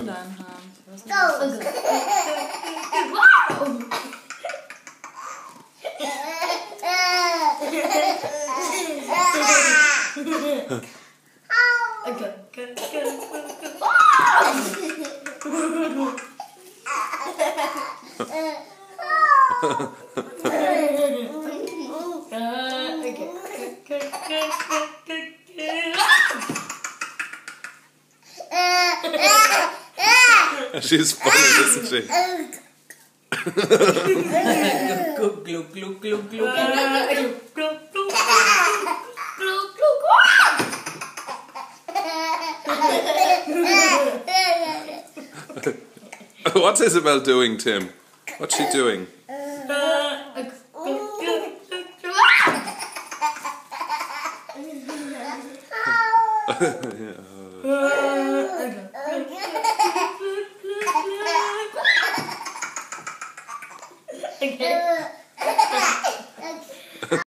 deinen Haaren. She's funny, isn't she? What's Isabel doing, Tim? What's she doing? Okay.